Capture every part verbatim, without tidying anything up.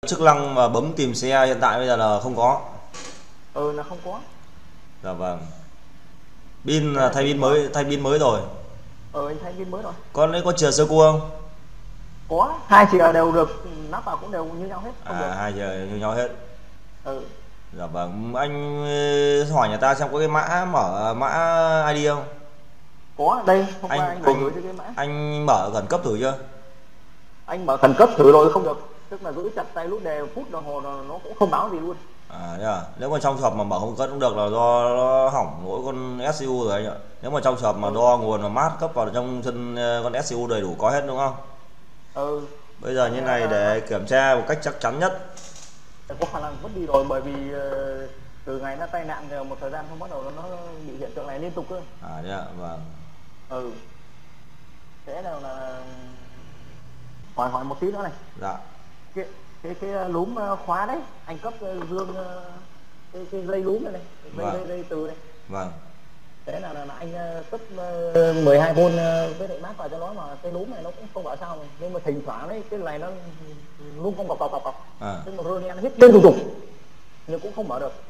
chức năng mà bấm tìm xe hiện tại bây giờ là không có. Ừ, là không có. Dạ vâng. Pin là thay pin mới, thay pin mới rồi. Ừ, anh thay pin mới rồi. Con đấy có chìa sơ cua không? Có, hai chìa đều được, nắp vào cũng đều như nhau hết, không được. À, hai chìa như nhau hết. Ừ. Dạ vâng. Anh hỏi nhà ta xem có cái mã mở mã i đê không? Có, đây hôm qua Anh anh vừa anh gửi cho cái mã. anh mở khẩn cấp thử chưa? Anh mở khẩn cấp thử rồi không được, tức là giữ chặt tay lúc đề phút đồng hồ nó cũng không báo gì luôn. À, thế à? Nếu mà trong trường hợp mà mở không cất cũng được là do nó hỏng lỗi con ét xê u rồi anh ạ. Nếu mà trong trường hợp mà Ừ. đo nguồn và mát cấp vào trong chân con ét xê u đầy đủ có hết đúng không? Ừ. Bây giờ như này để kiểm tra một cách chắc chắn nhất. Có khả năng mất đi rồi, bởi vì uh, từ ngày nó tai nạn rồi một thời gian không bắt đầu nó bị hiện tượng này liên tục cơ. À, thế ạ, vâng. Ừ. Thế nào là hỏi hỏi một tí nữa này. Dạ. Cái cái cái lúm khóa đấy, anh cấp dương cái, cái dây lúm này này, dây, Vâng. dây dây từ này. Vâng. Thế là, là, là anh cấp mười hai vôn với lại mát vào cho nó, mà cái lúm này nó cũng không bảo sao mà. Nhưng mà thỉnh thoảng đấy cái này nó luôn không cọc cọc cọc cọc. À. Tức mà rơ đen hết liên tục tục nhưng cũng không mở được.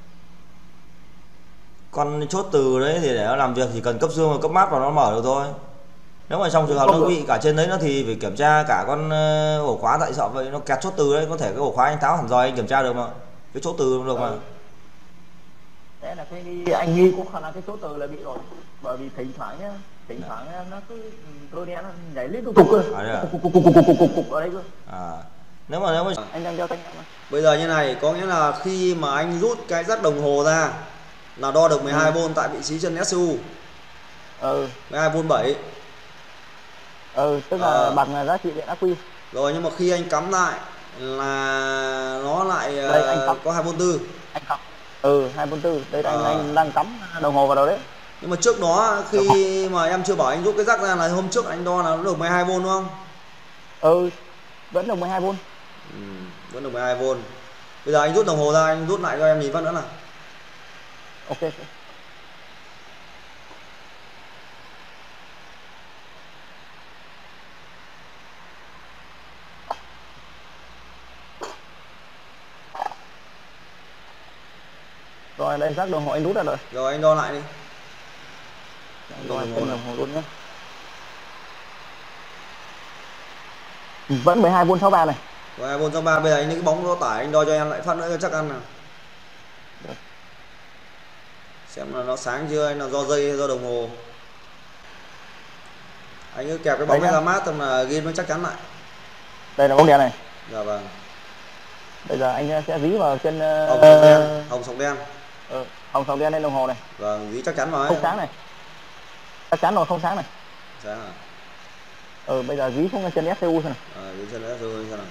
Con chốt từ đấy thì để nó làm việc chỉ cần cấp dương và cấp mát vào nó mở được thôi. Nếu mà trong trường hợp nó bị cả trên đấy nó thì phải kiểm tra cả con ổ khóa, tại sợ vậy nó kẹt chốt từ đấy, có thể cái ổ khóa anh tháo hẳn rồi anh kiểm tra được mà. Cái chốt từ cũng được mà. Ừ. Thế là cái anh nghi cũng khả năng cái số từ là bị rồi, bởi vì thỉnh thoảng nhá, thỉnh thoảng nó cứ rơ đen nó nhảy liên tục tục cơ. À, cục cục cục cục cục cục cục ở đây cơ. À. Nếu mà nếu mà Anh đang đeo tai nghe mà. bây giờ như này, có nghĩa là khi mà anh rút cái dắt đồng hồ ra là đo được mười hai vôn tại vị trí chân ét xê u. Ừ. mười hai vôn bảy. Ừ, tức là Ờ. bằng giá trị điện ắc quy. Rồi nhưng mà khi anh cắm lại là nó lại Đây, anh cắm. có hai vôn tư. Anh cắm. Ừ, hai vôn tư. Đây là Ờ. anh, anh đang cắm đồng hồ vào đâu đấy. Nhưng mà trước đó khi mà em chưa bảo anh rút cái rắc ra là hôm trước anh đo là nó được mười hai vôn đúng không? Ừ, vẫn được mười hai vôn. Ừ, vẫn được mười hai vôn. Bây giờ anh rút đồng hồ ra, anh rút lại cho em nhìn phát nữa nào. Ok. Okay. Rồi đây rắc đồng hồ anh rút ra rồi. Rồi anh đo lại đi. Rồi anh đồng hồ luôn nhé. Vẫn mười hai vôn sáu ba này. mười hai vôn sáu ba. Bây giờ anh lấy cái bóng đo tải anh đo cho em lại phát nữa cho chắc ăn nào. Được. Xem là nó sáng chưa, anh là do dây hay do đồng hồ. Anh cứ kẹp cái bóng này ra mát xong là ghi nó chắc chắn lại. Đây là bóng đèn này. Dạ vâng. Bây giờ anh sẽ dí vào chân Hồng sọc đen, hồng sọc đen. Ừ, hồng sọc đen lên đồng hồ này. Vâng, dí chắc chắn vào ấy. Không sáng này. Chắc chắn rồi, không sáng này. Sáng à? Ừ, bây giờ dí xuống chân ét xê u xem nào. Ờ, dí chân ét xê u xem nào.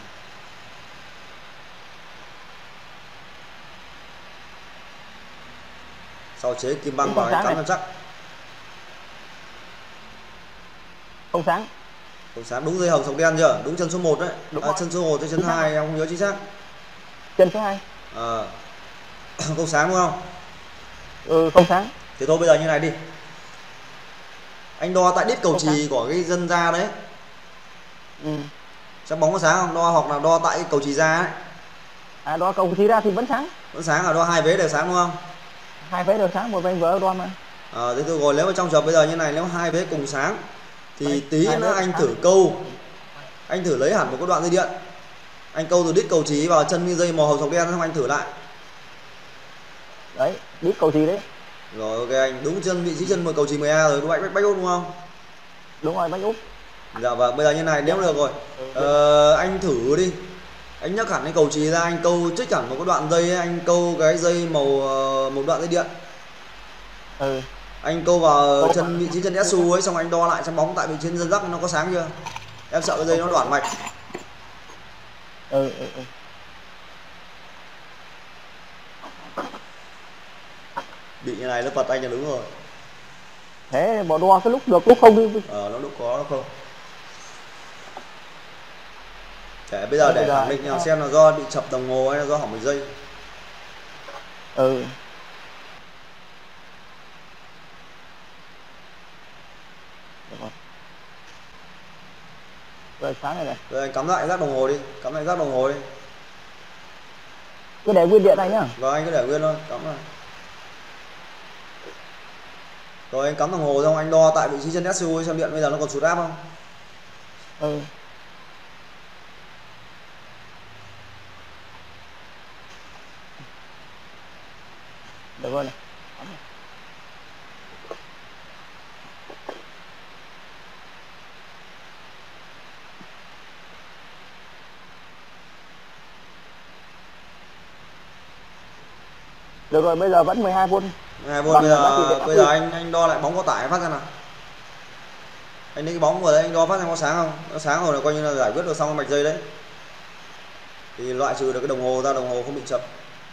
Sau chế kim băng vào anh cắm cho chắc. Không sáng. Không sáng, đúng dây hồng sọc đen chưa? Đúng chân số một đấy. À, chân số một tới chân hai em không nhớ chính xác. Chân số hai. Ờ. À, không sáng đúng không? Ừ, không sáng. Thế thôi bây giờ như này đi. Anh đo tại đít cầu chì của cái dân ra đấy. Ừ. Chắc bóng có sáng không? Đo hoặc là đo tại cái cầu chì ra ấy. À, đo cầu chì ra thì vẫn sáng. Vẫn sáng à? Đo hai vế đều sáng đúng không? Hai vế đều sáng, một bên vỡ đo mà. Ờ, à, thế thôi rồi, nếu mà trong trường bây giờ như này, nếu hai vế cùng sáng thì Đấy, tí nữa anh thử câu. Anh thử lấy hẳn một cái đoạn dây điện. Anh câu từ đít cầu chì vào chân dây màu hồng sọc đen xong anh thử lại. Đấy, đít cầu chì đấy. Rồi ok anh, đúng chân vị trí chân một cầu chì mười A rồi, đúng bách bách bách út đúng không? Đúng rồi, bách út. Dạ vâng, bây giờ như này nếu được rồi. Ờ, anh thử đi. Anh nhấc hẳn cái cầu chì ra, anh câu trích hẳn một cái đoạn dây ấy, anh câu cái dây màu một đoạn dây điện. Ừ. Anh câu vào câu chân vị trí chân ét xê u ấy, xong anh đo lại xem bóng tại vị trí chân rắc nó có sáng chưa? Em sợ cái dây nó đoạn mạch. Ừ, ừ, ừ. Bị như này nó bật anh là đúng rồi. Thế bỏ đo cái lúc được lúc không đi. Ờ, nó lúc có nó không. Để bây giờ để khẳng định nào xem là do bị chập đồng hồ hay là do hỏng một dây. Ừ. Rồi sáng này này. Rồi anh cắm lại rác đồng hồ đi, cắm lại rác đồng hồ đi. cứ để nguyên điện anh nhá. Vâng, anh cứ để nguyên thôi, cắm rồi. Rồi anh cắm đồng hồ xong anh đo tại vị trí chân ét xê u xem điện bây giờ nó còn sụt áp không. Ừ. Được rồi này. Được rồi, bây giờ vẫn mười hai vôn. mười hai vôn bây giờ bây giờ anh anh đo lại bóng có tải phát ra nào. Anh lấy cái bóng vừa đấy anh đo phát ra có sáng không? Nó sáng rồi là coi như là giải quyết được xong cái mạch dây đấy. Thì loại trừ được cái đồng hồ ra, đồng hồ không bị chập.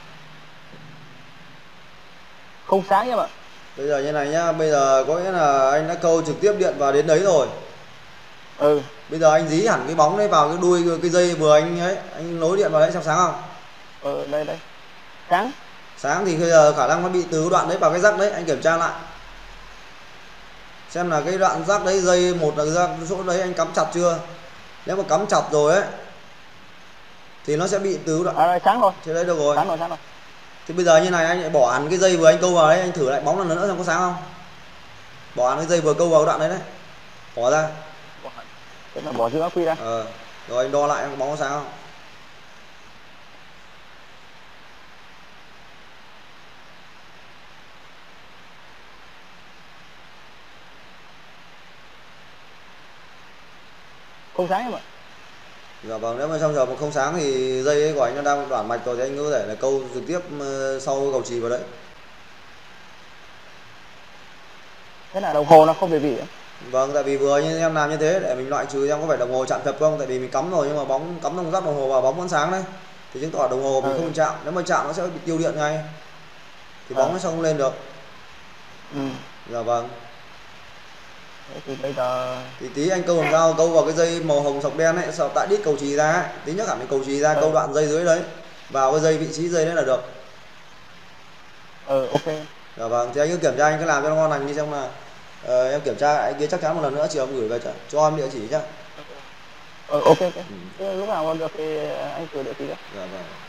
Không sáng em ạ. Bây giờ như này nhá, bây giờ có nghĩa là anh đã câu trực tiếp điện vào đến đấy rồi. Ừ. Bây giờ anh dí hẳn cái bóng đấy vào cái đuôi cái dây vừa anh ấy, anh nối điện vào đấy xem sáng không? Ừ, đây đây. Sáng. Sáng thì bây giờ khả năng nó bị từ đoạn đấy vào cái rắc đấy, anh kiểm tra lại. Xem là cái đoạn rắc đấy dây một là rắc chỗ đấy anh cắm chặt chưa? Nếu mà cắm chặt rồi ấy thì nó sẽ bị từ đoạn. À, sáng rồi. Thế đấy được rồi. Sáng rồi, sáng rồi. Thì bây giờ như này anh lại bỏ hẳn cái dây vừa anh câu vào đấy, anh thử lại bóng lần nữa xem có sáng không? Bỏ hẳn cái dây vừa câu vào cái đoạn đấy đấy. Bỏ ra. Thế là bỏ chữ ác quy ra. Ờ. Rồi anh đo lại bóng có sáng không? Không sáng em ạ. Dạ vâng, nếu mà trong giờ mà không sáng thì dây ấy của anh nó đang đoạn mạch rồi thì anh có thể là câu trực tiếp sau cầu chì vào đấy. Thế là đồng hồ nó không bị bị. Vâng, tại vì vừa như em làm như thế để mình loại trừ em có phải đồng hồ chạm chập không? Tại vì mình cắm rồi nhưng mà bóng cắm đồng rắc đồng hồ vào bóng vẫn sáng đấy. Thì chứng tỏ đồng hồ mình ừ. không chạm, nếu mà chạm nó sẽ bị tiêu điện ngay. Thì bóng à. nó sẽ không lên được. Ừ. Dạ vâng. Thế thì bây giờ thì tí anh câu làm sao câu vào cái dây màu hồng sọc đen ấy, sau tại đít cầu chì ra ấy, tí nhấc hẳn cái cầu chì ra, ừ. câu đoạn dây dưới đấy vào cái dây vị trí dây đấy là được. Ừ, ok. Dạ vâng, thì anh cứ kiểm tra, anh cứ làm cho nó ngon lành đi xem là uh, em kiểm tra lại kia chắc chắn một lần nữa chiều em gửi về cho, cho em địa chỉ nhá. Ừ, ok ok. Ừ. Lúc nào được thì anh gửi địa chỉ đó. Dạ vâng.